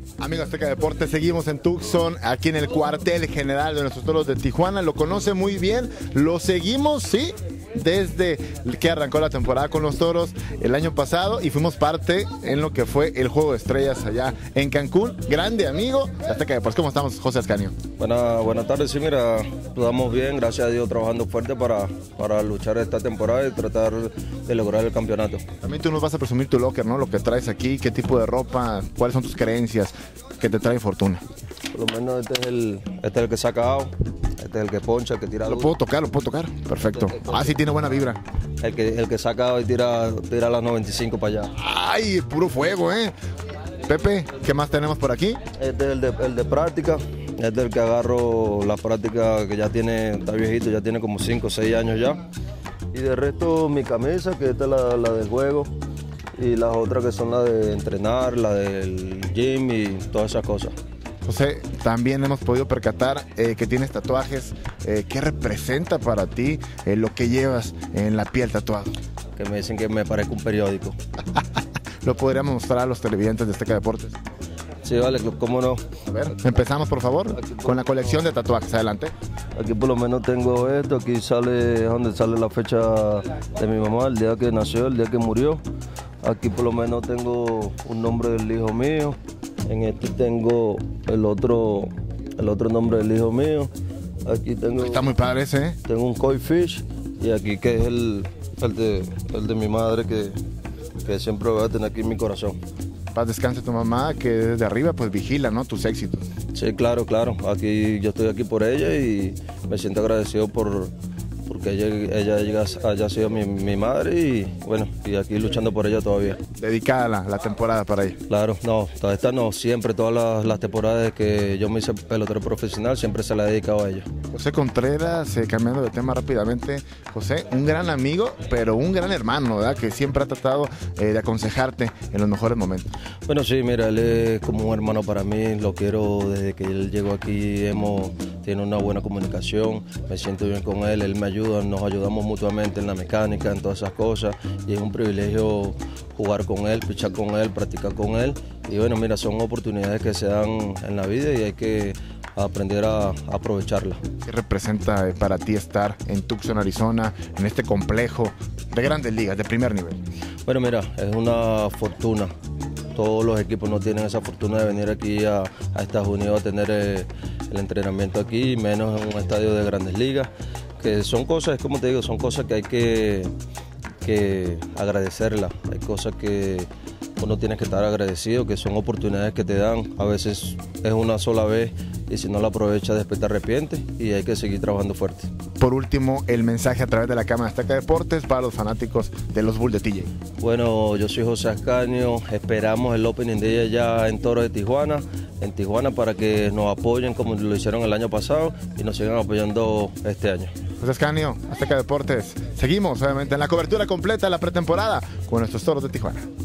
Amigos Azteca Deportes, seguimos en Tucson, aquí en el cuartel general de nuestros Toros de Tijuana. Lo conoce muy bien, lo seguimos, sí, desde que arrancó la temporada con los Toros el año pasado y fuimos parte en lo que fue el Juego de Estrellas allá en Cancún. Grande amigo de Azteca Deportes. ¿Cómo estamos, José Ascanio? Buenas tardes, sí, mira, estamos bien, gracias a Dios, trabajando fuerte para luchar esta temporada y tratar de lograr el campeonato. También tú nos vas a presumir tu locker, ¿no? Lo que traes aquí, qué tipo de ropa, cuáles son tus creencias que te traen fortuna. Por lo menos este es el que saca out, este es el que poncha, el que tira. Lo puedo tocar, perfecto. Sí tiene buena vibra. El que saca out y tira las 95 para allá. ¡Ay, puro fuego, eh! Pepe, ¿qué más tenemos por aquí? Este es el de práctica, este es el que agarro la práctica que ya tiene, está viejito, ya tiene como 5 o 6 años ya. Y de resto mi camisa, que esta es la del juego, y las otras que son la de entrenar, la del gym y todas esas cosas. José, también hemos podido percatar que tienes tatuajes. ¿Qué representa para ti lo que llevas en la piel tatuado? Que me dicen que me parezco un periódico. ¿Lo podríamos mostrar a los televidentes de Azteca Deportes? Sí, vale, cómo no. A ver, empezamos por favor con la colección de tatuajes. Adelante. Aquí por lo menos tengo esto, aquí sale donde sale la fecha de mi mamá, el día que nació, el día que murió. Aquí por lo menos tengo un nombre del hijo mío. En este tengo el otro nombre del hijo mío. Aquí tengo. Está muy padre ese, ¿eh? Tengo un koi fish y aquí que es el de mi madre que siempre voy a tener aquí en mi corazón. Paz descanse tu mamá, que desde arriba pues vigila, ¿no? Tus éxitos. Sí, claro. Aquí yo estoy aquí por ella y me siento agradecido porque ella haya sido mi madre y bueno, y aquí luchando por ella todavía. Dedicada la temporada para ella. Claro, no, esta no, siempre, todas las temporadas que yo me hice pelotero profesional, siempre se la he dedicado a ella. José Contreras, cambiando de tema rápidamente, José, un gran amigo, pero un gran hermano, ¿verdad? Que siempre ha tratado de aconsejarte en los mejores momentos. Bueno, sí, mira, él es como un hermano para mí, lo quiero desde que él llegó aquí, tiene una buena comunicación, me siento bien con él me ayuda, nos ayudamos mutuamente en la mecánica, en todas esas cosas, y es un privilegio jugar con él, pichar con él, practicar con él, y bueno, mira, son oportunidades que se dan en la vida y hay que aprender a aprovecharlas. ¿Qué representa para ti estar en Tucson, Arizona, en este complejo de grandes ligas, de primer nivel? Bueno, mira, es una fortuna. Todos los equipos no tienen esa fortuna de venir aquí a Estados Unidos a tener el entrenamiento aquí, menos en un estadio de grandes ligas, que son cosas, como te digo, son cosas que hay que agradecerlas. Hay cosas que uno tiene que estar agradecido, que son oportunidades que te dan. A veces es una sola vez y si no la aprovechas después te arrepientes y hay que seguir trabajando fuerte. Por último, el mensaje a través de la cámara de Azteca Deportes para los fanáticos de los Bulls de TJ. Bueno, yo soy José Ascanio, esperamos el opening de ella ya en Toros de Tijuana, para que nos apoyen como lo hicieron el año pasado y nos sigan apoyando este año. José Ascanio, Azteca Deportes. Seguimos obviamente en la cobertura completa de la pretemporada con nuestros Toros de Tijuana.